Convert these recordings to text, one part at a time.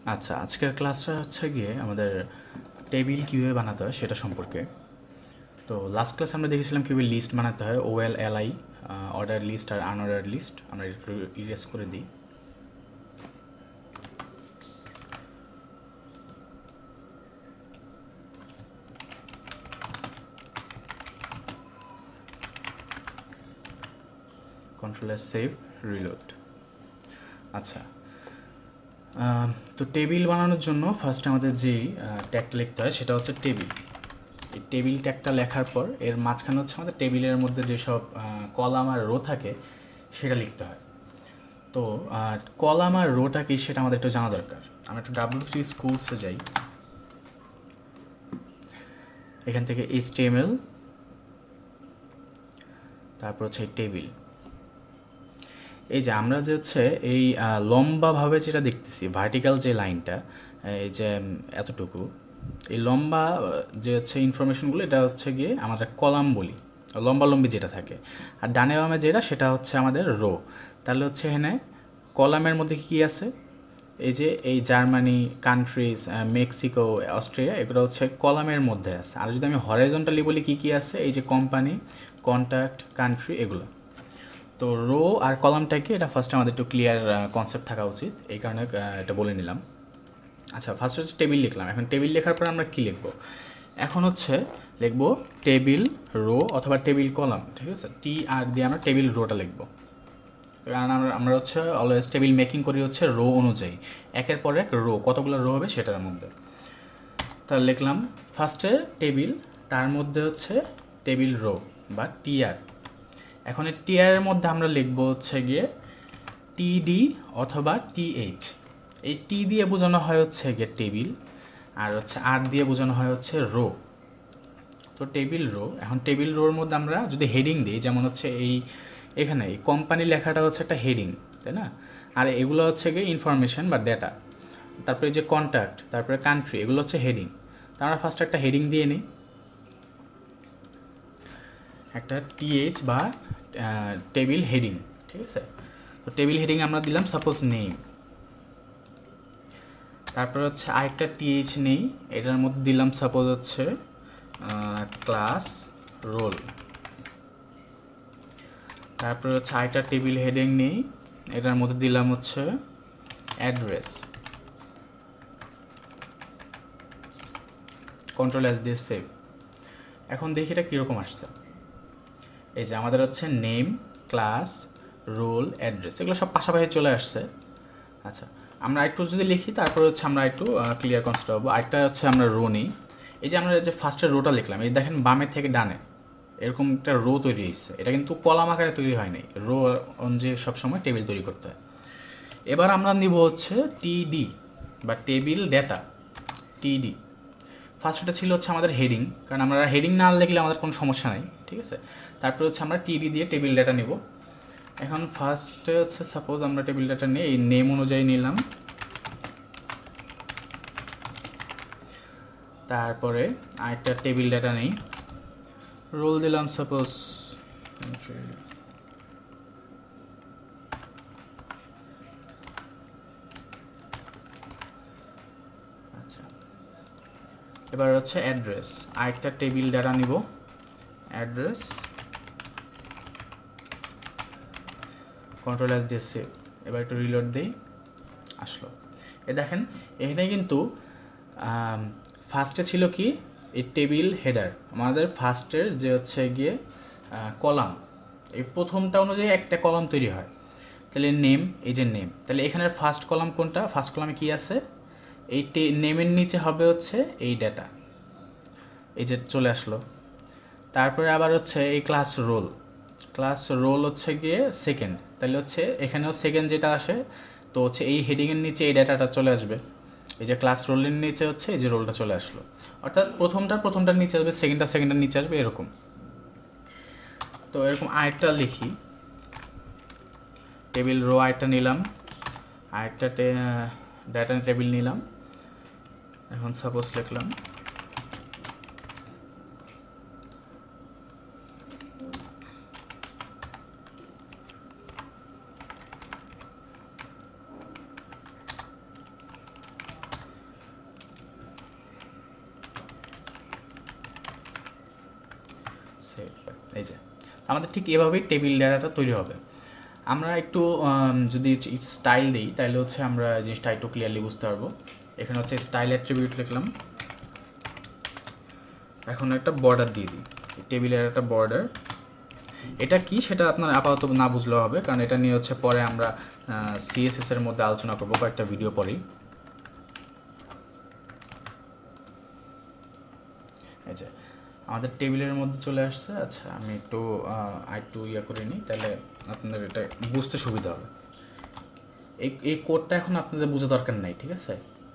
আচ্ছা, আজকের ক্লাসটা হচ্ছে গিয়ে আমাদের টেবিল কীভাবে বানাতে হয় সেটা সম্পর্কে। তো লাস্ট ক্লাসে আমরা দেখেছিলাম কীভাবে লিস্ট বানাতে হয়, OLLI, অর্ডার লিস্ট আর আনঅর্ডার লিস্ট। আমরা একটু ইরেজ করে দিই। Control S, save, reload. আচ্ছা, তো টেবিল বানানোর জন্য ফার্স্ট আমাদের যেই ট্যাগটা লিখতে হয় সেটা হচ্ছে টেবিল। এই টেবিল ট্যাগটা লেখার পর এর মাঝখানে হচ্ছে আমাদের টেবিলের মধ্যে যেসব কলাম আর রো থাকে সেটা লিখতে হয়। তো কলাম আর রোটা কি সেটা আমাদের একটু জানা দরকার। আমরা একটু W3 স্কুলসে যাই। এখান থেকে HTML, তারপর হচ্ছে টেবিল। এই যে আমরা যে হচ্ছে এই লম্বাভাবে যেটা দেখতেছি, ভার্টিক্যাল যে লাইনটা, এই যে এতটুকু, এই লম্বা যে হচ্ছে ইনফরমেশনগুলো, এটা হচ্ছে গিয়ে আমাদের কলাম বলি, লম্বালম্বি যেটা থাকে। আর ডানে বামে যেটা সেটা হচ্ছে আমাদের রো। তাহলে হচ্ছে এখানে কলামের মধ্যে কী আছে, এই যে এই জার্মানি, কান্ট্রিজ, মেক্সিকো, অস্ট্রিয়া, এগুলো হচ্ছে কলামের মধ্যে আছে। আর যদি আমি হরাইজন্টালি বলি কী কী আছে, এই যে কোম্পানি, কন্ট্যাক্ট, কান্ট্রি, এগুলো। তো রো আর কলামটাকে এটা ফার্স্ট আমাদের একটু ক্লিয়ার কনসেপ্ট থাকা উচিত, এই কারণে এটা বলে নিলাম। আচ্ছা, ফার্স্ট হচ্ছে টেবিল লিখলাম। এখন টেবিল লেখার পর আমরা কী লিখবো? এখন হচ্ছে লিখবো টেবিল রো অথবা টেবিল কলাম, ঠিক আছে? TR দিয়ে আমরা টেবিল রোটা লিখবো, কারণ আমরা হচ্ছে অলওয়েজ টেবিল মেকিং করি হচ্ছে রো অনুযায়ী, একের পর এক রো, কতগুলো রো হবে সেটার মধ্যে। তাহলে লিখলাম ফার্স্টে টেবিল, তার মধ্যে হচ্ছে টেবিল রো বা TR। এখন এই TR-এর মধ্যে আমরা লিখবো হচ্ছে গিয়ে TD অথবা TH। এই T দিয়ে বোঝানো হয় হচ্ছে গিয়ে টেবিল, আর হচ্ছে R দিয়ে বোঝানো হয় হচ্ছে রো। তো টেবিল রো। এখন টেবিল রোর মধ্যে আমরা যদি হেডিং দিই, যেমন হচ্ছে এখানে এই কোম্পানি লেখাটা হচ্ছে একটা হেডিং, তাই না? আর এগুলো হচ্ছে গিয়ে ইনফরমেশন বা ডেটা। তারপরে যে কন্ট্যাক্ট, তারপরে কান্ট্রি, এগুলো হচ্ছে হেডিং। তো আমরা ফার্স্ট একটা হেডিং দিয়ে নিই, একটা TH বা টেবিল হেডিং, ঠিক আছে? তো টেবিল হেডিং আমরা দিলাম সাপোজ নেম। তারপর হচ্ছে আরেকটা TH নেই, এটার মধ্যে দিলাম সাপোজ হচ্ছে ক্লাস রোল। তারপর হচ্ছে আরেকটা টেবিল হেডিং নেই, এটার মধ্যে দিলাম হচ্ছে অ্যাড্রেস। কন্ট্রোল এস দিয়ে সেভ। এখন দেখি এটা কীরকম আসছে। এই যে আমাদের হচ্ছে নেম, ক্লাস, রোল, অ্যাড্রেস, এগুলো সব পাশাপাশি চলে আসছে। আচ্ছা, আমরা একটু যদি লিখি তারপর হচ্ছে আমরা একটু ক্লিয়ার কনসেপ্ট পাবো। আরেকটা হচ্ছে আমরা রো নিই। এই যে আমরা যে ফার্স্টের রোটা লিখলাম, এই দেখেন বামের থেকে ডানে এরকম একটা রো তৈরি হয়েছে। এটা কিন্তু কলাম আকারে তৈরি হয় নাই, রো অনুযায়ী সবসময় টেবিল তৈরি করতে হয়। এবার আমরা নিব হচ্ছে TD বা টেবিল ডেটা, TD। ফার্স্ট এটা ছিল হচ্ছে আমাদের হেডিং, কারণ আমরা হেডিং না লিখলে আমাদের কোনো সমস্যা নাই, ঠিক আছে? তারপরে হচ্ছে আমরা TD দিয়ে টেবিল ডেটা নেব। এখন ফার্স্টে হচ্ছে সাপোজ আমরা টেবিল ডেটা নিয়ে এই নেম অনুযায়ী নিলাম, তারপরে আরেকটা টেবিল ডেটা নেই, রোল দিলাম সাপোজ। আচ্ছা, এবার হচ্ছে অ্যাড্রেস, আরেকটা টেবিল ডেটা নিব, অ্যাড্রেস, কন্ট্রোল এস দিয়ে সেভ। এবার একটু রিলোড দিই, আসলো। এ দেখেন এখানে কিন্তু ফার্স্টে ছিল কি এই টেবিল হেডার, আমাদের ফার্স্টের যে হচ্ছে গিয়ে কলাম, এই প্রথমটা অনুযায়ী একটা কলাম তৈরি হয়। তাহলে নেম, এই যে নেম, তাহলে এখানের ফার্স্ট কলাম কোনটা? ফার্স্ট কলামে কি আছে? এই নেমের নিচে হবে হচ্ছে এই ডেটা, এই যে চলে আসলো। তারপরে আবার হচ্ছে এই ক্লাস রোল, ক্লাস রোল হচ্ছে গিয়ে সেকেন্ড, তাহলে হচ্ছে এখানেও সেকেন্ড যেটা আসে, তো হচ্ছে এই হেডিংয়ের নিচে এই ডেটাটা চলে আসবে। এই যে ক্লাস রোলের নিচে হচ্ছে এই যে রোলটা চলে আসলো, অর্থাৎ প্রথমটার নিচে আসবে, সেকেন্ডটার নিচে আসবে, এরকম। তো এরকম আরেকটা লিখি, টেবিল রো আরেকটা নিলাম, আরেকটা ডেটা টেবিল নিলাম। এখন সাপোজ লিখলাম সেভ। এই যে আমাদের ঠিক এভাবেই টেবিল ডেটাটা তৈরি হবে। আমরা একটু যদি স্টাইল দিই তাহলে হচ্ছে আমরা জিনিসটা একটু ক্লিয়ারলি বুঝতে পারবো। এখানে হচ্ছে স্টাইল অ্যাট্রিবিউট লিখলাম, এখন একটা বর্ডার দিয়ে দিই, টেবিলের একটা বর্ডার। এটা কি সেটা আপনার আপাতত না বুঝলেও হবে, কারণ এটা নিয়ে হচ্ছে পরে আমরা সিএসএস এর মধ্যে আলোচনা করবো কয়েকটা ভিডিও পরেই। এই যে আমাদের টেবিলের মধ্যে চলে আসছে। আচ্ছা আমি একটু করে নিই, তাহলে আপনাদের এটা বুঝতে সুবিধা হবে। এই কোডটা এখন আপনাদের বোঝা দরকার নাই, ঠিক আছে?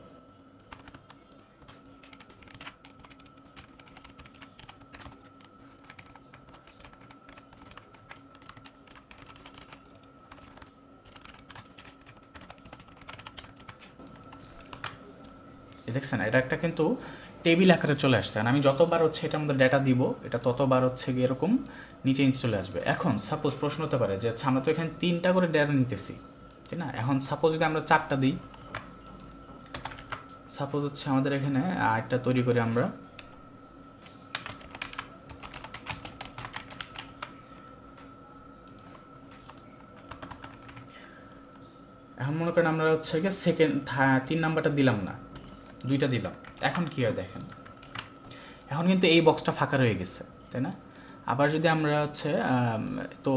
দেখছেন এটা একটা কিন্তু টেবিল আকারে চলে আসছে, আর আমি যতবার হচ্ছে এটার মধ্যে ডেটা দিব এটা ততবার হচ্ছে গিয়ে এরকম নিচে চলে আসবে। এখন সাপোজ প্রশ্ন হতে পারে যে আচ্ছা আমরা তো এখানে 3টা করে ডেটা নিতেছি, ঠিক না? এখন সাপোজ যদি আমরা 4টা দিই, সাপোজ হচ্ছে আমাদের এখানে একটা তৈরি করি আমরা। এখন মনে করেন আমরা হচ্ছে গিয়ে 3 নাম্বারটা দিলাম না, 2টা দিলাম। এখন কী হয় দেখেন, এখন কিন্তু এই বক্সটা ফাঁকা রয়ে গেছে, তাই না? আবার যদি আমরা হচ্ছে তো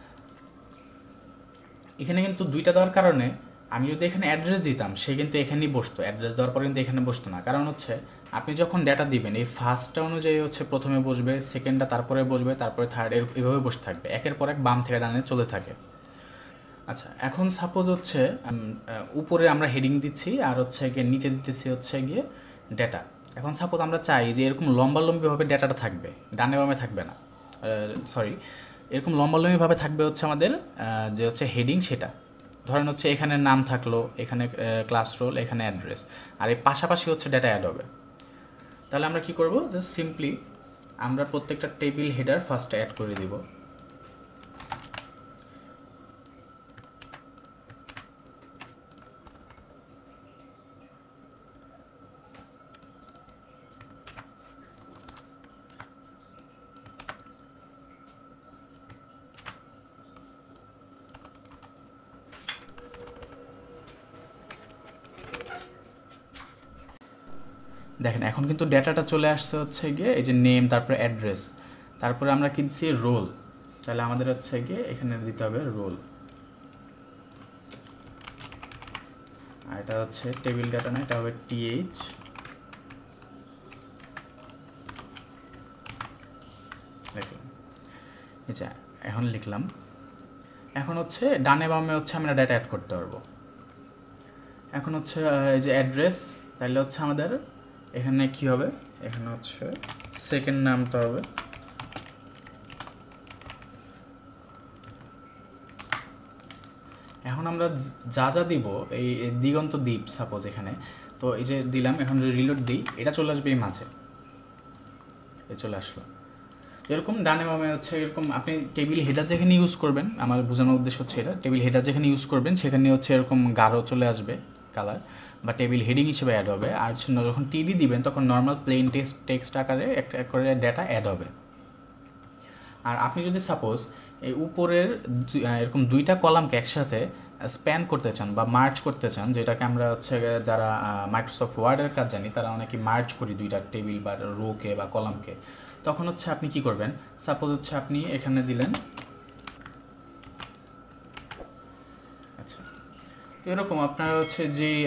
এখানে কিন্তু 2টা দেওয়ার কারণে আমি যদি এখানে অ্যাড্রেস দিতাম সে কিন্তু এখানেই বসতো, অ্যাড্রেস দেওয়ার পর কিন্তু এখানে বসতো না। কারণ হচ্ছে আপনি যখন ডেটা দিবেন এই ফার্স্টটা অনুযায়ী হচ্ছে প্রথমে বসবে, সেকেন্ডটা তারপরে বসবে, তারপরে থার্ড, এভাবে বসে থাকবে, একের পর এক বাম থেকে ডানে চলে থাকে। আচ্ছা এখন সাপোজ হচ্ছে উপরে আমরা হেডিং দিচ্ছি আর হচ্ছে গিয়ে নিচে দিতেছি হচ্ছে গিয়ে ডেটা। এখন সাপোজ আমরা চাই যে এরকম লম্বালম্বিভাবে ডেটাটা থাকবে, ডানে বামে থাকবে না, সরি এরকম লম্বালম্বিভাবে থাকবে হচ্ছে আমাদের যে হচ্ছে হেডিং, সেটা ধরেন হচ্ছে এখানে নাম থাকলো, এখানে ক্লাস রোল, এখানে অ্যাড্রেস, আর এই পাশাপাশি হচ্ছে ডেটা অ্যাড হবে। তাহলে আমরা কি করব, জাস্ট সিম্পলি আমরা প্রত্যেকটা টেবিল হেডার ফার্স্ট অ্যাড করে দিব। দেখেন এখন কিন্তু ডেটাটা চলে আসছে হচ্ছে গিয়ে এই যে নেম, তারপরে অ্যাড্রেস, তারপরে আমরা কি দিচ্ছি রোল। তাহলে আমাদের হচ্ছে গিয়ে এখানে দিতে হবে রোল। আর এটা হচ্ছে টেবিল ডাটা না, এটা হবে টিএইচ। লিখলাম, আচ্ছা এখন লিখলাম। এখন হচ্ছে ডানে বামে হচ্ছে আমরা ডেটা অ্যাড করতে পারবো। এখন হচ্ছে এই যে অ্যাড্রেস, তাহলে হচ্ছে আমাদের এখানে কি হবে, এখানে হচ্ছে সেকেন্ড নামটা হবে। এখন আমরা যা যা দিব এই দিগন্ত দ্বীপ সাপোজ এখানে, তো এই যে দিলাম, এখন যদি রিলোড দিই এটা চলে আসবে এই মাঝে, এ চলে আসলো। এরকম ডানে বামে হচ্ছে এরকম আপনি টেবিল হেডার যেখানে ইউজ করবেন, আমার বোঝানোর উদ্দেশ্য হচ্ছে এটা, টেবিল হেডার যেখানে ইউজ করবেন সেখানে হচ্ছে এরকম গাঢ় চলে আসবে কালার, বা টেবিল হেডিং হিসেবে অ্যাড হবে। আর যখন টিডি দিবেন তখন নর্মাল প্লেন টেক্সট আকারে একটা করে ডেটা অ্যাড হবে। আর আপনি যদি সাপোজ এই উপরের এরকম 2টা কলামকে একসাথে স্প্যান করতে চান বা মার্জ করতে চান, যেটাকে আমরা হচ্ছে যারা মাইক্রোসফট ওয়ার্ডের কাজ জানি তারা অনেকে মার্জ করি 2টা টেবিল বা রোকে বা কলামকে, তখন হচ্ছে আপনি কি করবেন, সাপোজ হচ্ছে আপনি এখানে দিলেন, আচ্ছা তো এরকম আপনার হচ্ছে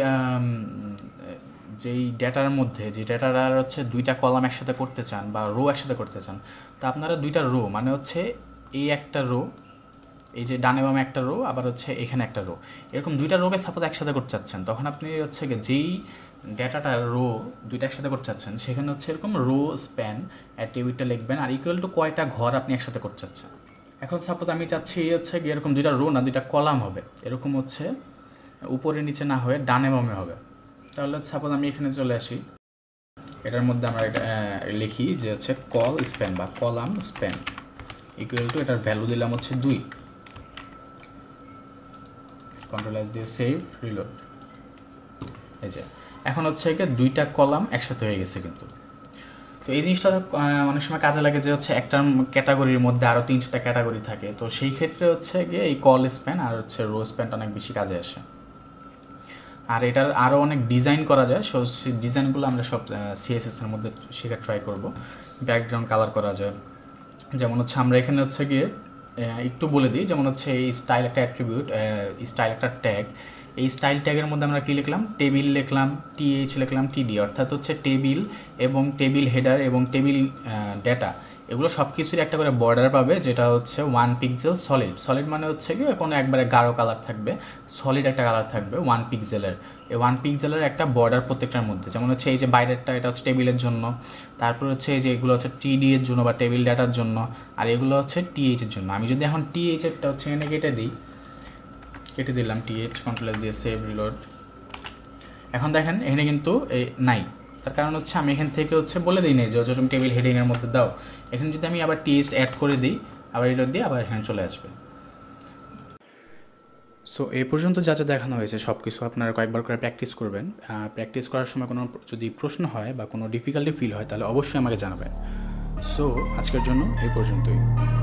যেই ডেটার মধ্যে যে ডেটাটার হচ্ছে 2টা কলাম একসাথে করতে চান বা রো একসাথে করতে চান, তো আপনারা 2টা রো মানে হচ্ছে এই একটা রো, এই যে ডানে বামে একটা রো, আবার হচ্ছে এখানে একটা রো, এরকম 2টা রোকে সাপোজ একসাথে করতে চাচ্ছেন, তখন আপনি হচ্ছে যেই ডেটাটা রো 2টা একসাথে করতে চাচ্ছেন সেখানে হচ্ছে এরকম রো স্প্যান অ্যাট্রিবিউটটা লিখবেন, আর ইকুয়াল টু কয়টা ঘর আপনি একসাথে করতে চাচ্ছেন। এখন সাপোজ আমি চাচ্ছি হচ্ছে এরকম 2টা রো না 2টা কলাম হবে, এরকম হচ্ছে উপরে নিচে না হয়ে ডানে বামে হবে। তাহলে সাপোজ আমি এখানে চলে আসি, এটার মধ্যে আমরা এটা লিখি যে হচ্ছে কল স্প্যান বা কলাম স্প্যান ইকুয়াল টু, এটার ভ্যালু দিলাম হচ্ছে 2, কন্ট্রোল এস দিয়ে সেভ রিলোড। এই যে এখন হচ্ছে 2টা কলাম একসাথে হয়ে গেছে কিন্তু। তো এই জিনিসটা অনেক সময় কাজে লাগে যে হচ্ছে একটা ক্যাটাগরির মধ্যে আরও 3-4টা ক্যাটাগরি থাকে, তো সেই ক্ষেত্রে হচ্ছে গিয়ে এই কল স্প্যান আর হচ্ছে রো স্প্যান অনেক বেশি কাজে আসে। আর এটার আরও অনেক ডিজাইন করা যায়, সো সেই ডিজাইনগুলো আমরা সব সিএসএসের মধ্যে শেখা ট্রাই করব। ব্যাকগ্রাউন্ড কালার করা যায়, যেমন হচ্ছে আমরা এখানে হচ্ছে গিয়ে একটু বলে দিই, যেমন হচ্ছে এই স্টাইল একটা অ্যাট্রিবিউট, স্টাইল একটা ট্যাগ। এই স্টাইল ট্যাগের মধ্যে আমরা কী লিখলাম, টেবিল লিখলাম, টিএইচ লিখলাম, টিডি, অর্থাৎ হচ্ছে টেবিল এবং টেবিল হেডার এবং টেবিল ডেটা এগুলো সব কিছুরই একটা করে বর্ডার পাবে, যেটা হচ্ছে 1 পিক্সেল সলিড। সলিড মানে হচ্ছে কি কোনো একবারে গাঢ় কালার থাকবে, সলিড একটা কালার থাকবে 1 পিক্সেলের। এই 1 পিক্সেলের একটা বর্ডার প্রত্যেকটার মধ্যে, যেমন হচ্ছে এই যে বাইরেরটা এটা হচ্ছে টেবিলের জন্য, তারপর হচ্ছে এই যে এগুলো হচ্ছে টিডি এর জন্য বা টেবিল ডাটার জন্য, আর এগুলো হচ্ছে টিএইচ এর জন্য। আমি যদি এখন টিএইচ এরটা হচ্ছে এখানে কেটে দিলাম টিএইচ, কন্ট্রোল দিয়ে সেভ রিলোড। এখন দেখেন এখানে কিন্তু নাই, তার কারণ হচ্ছে আমি এখান থেকে হচ্ছে বলে দিই নাই যে হচ্ছে তুমি টেবিল হেডিংয়ের মধ্যে দাও। এখানে যদি আমি আবার টিএইচ অ্যাড করে দিই, আবার রিলোড দিয়ে আবার এখানে চলে আসবে। সো এই পর্যন্ত যা যা দেখানো হয়েছে সব কিছু আপনারা কয়েকবার করে প্র্যাকটিস করবেন। প্র্যাকটিস করার সময় কোনো যদি প্রশ্ন হয় বা কোনো ডিফিকাল্টি ফিল হয় তাহলে অবশ্যই আমাকে জানাবেন। সো আজকের জন্য এই পর্যন্তই।